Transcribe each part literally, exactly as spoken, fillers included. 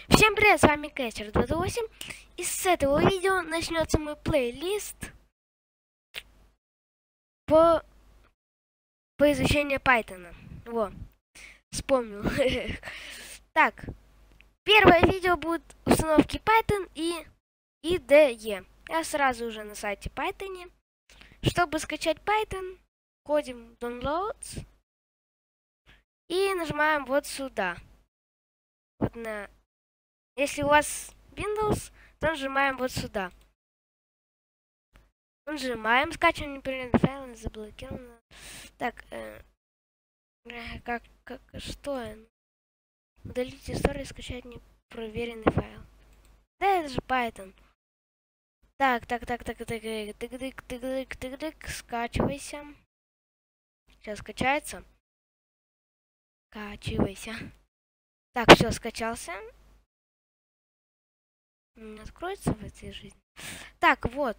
Всем привет, с вами Кэстер двадцать восемь, и с этого видео начнется мой плейлист по, по изучению Python. Во, вспомнил. Так, первое видео будет установки Python и ай ди и. Я сразу уже на сайте Python. Чтобы скачать Python, входим в Downloads и нажимаем вот сюда. Вот на... Если у вас Windows, то нажимаем вот сюда. Нажимаем, скачиваем непроверенный файл, заблокировано. Так, э, как, как, что? Удалить историю, скачать непроверенный файл. Да, это же Python. Так, так, так, так, так, так, тык, тык, тык, тык, тык, скачивайся. Сейчас скачается. Скачивайся. Так, все, скачался. Не откроется в этой жизни. Так, вот.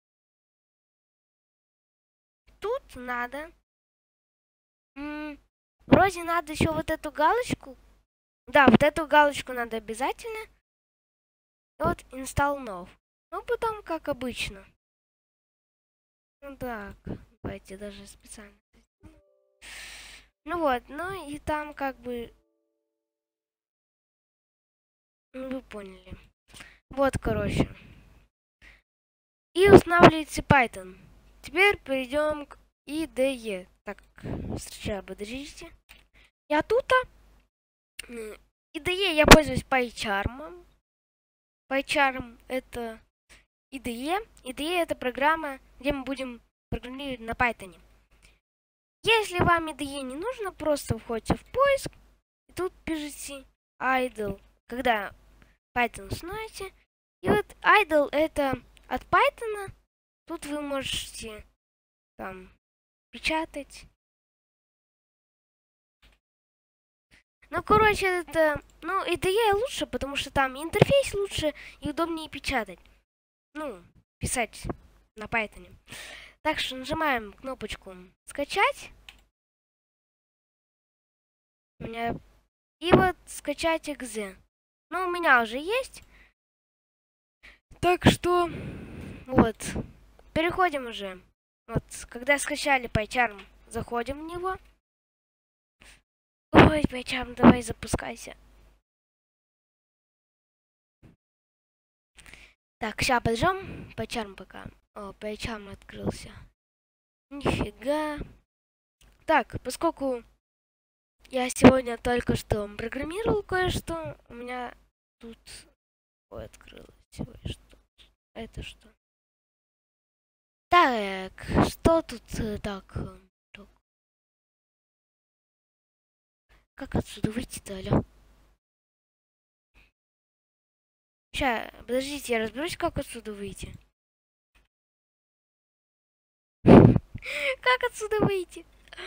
Тут надо. М-м, вроде надо еще вот эту галочку. Да, вот эту галочку надо обязательно. И вот install now. Ну, потом, как обычно. Ну так, давайте даже специально. Ну вот, ну и там как бы... Ну, вы поняли. Вот, короче. И устанавливается Python. Теперь перейдем к ай ди и. Так, встречаю, подождите. Я тут. ай ди и я пользуюсь PyCharm. PyCharm это ай ди и. ай ди и это программа, где мы будем программировать на Python. Если вам ай ди и не нужно, просто входите в поиск. И тут пишите idle. Когда Python установите. И вот idle это от Python. Тут вы можете там печатать. Ну, короче, это... Ну, ай ди и лучше, потому что там интерфейс лучше и удобнее печатать. Ну, писать на Python. Так что нажимаем кнопочку «Скачать». У меня... И вот скачать экзе. Ну, у меня уже есть. Так что... Вот. Переходим уже. Вот, когда скачали PyCharm, заходим в него. Ой, PyCharm, давай запускайся. Так, сейчас подождем. PyCharm пока. О, PyCharm открылся. Нифига. Так, поскольку я сегодня только что программировал кое-что, у меня тут... Ой, открылось. Ой, что? Это что? Так, что тут так? так. Как отсюда выйти-то, алё? Ща, подождите, я разберусь, как отсюда выйти. Как отсюда выйти?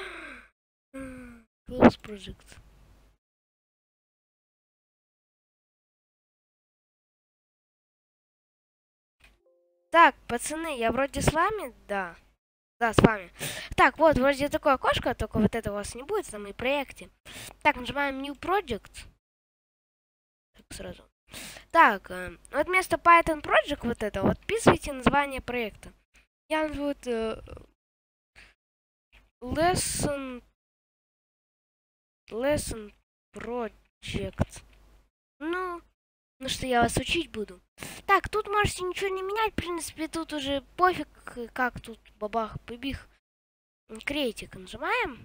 Close Project. Так, пацаны, я вроде с вами, да. Да, с вами. Так, вот, вроде такое окошко, только вот это у вас не будет, там и проекте. Так, нажимаем New Project. Так, сразу. Так, э, вот вместо Python Project вот это, вот вписывайте название проекта. Я назову это Lesson... Lesson Project. Ну... Ну что, я вас учить буду. Так, тут можете ничего не менять. В принципе, тут уже пофиг, как тут бабах, побих. Креатик нажимаем.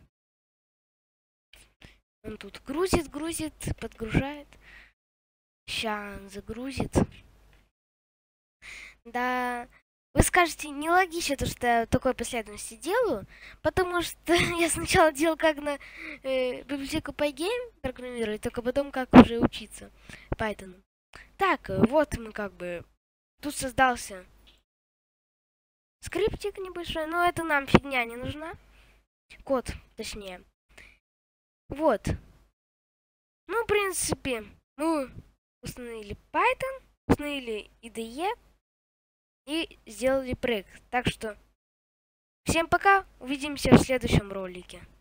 Он тут грузит, грузит, подгружает. Ща загрузит. Да, вы скажете, нелогично то, что я такой последовательности делаю, потому что я сначала делал как на э, библиотеку Pygame программировать, только потом как уже учиться Python. Так, вот мы как бы... Тут создался скриптик небольшой, но это нам фигня не нужна. Код, точнее. Вот. Ну, в принципе, мы установили Python, установили ай ди и и сделали проект. Так что, всем пока, увидимся в следующем ролике.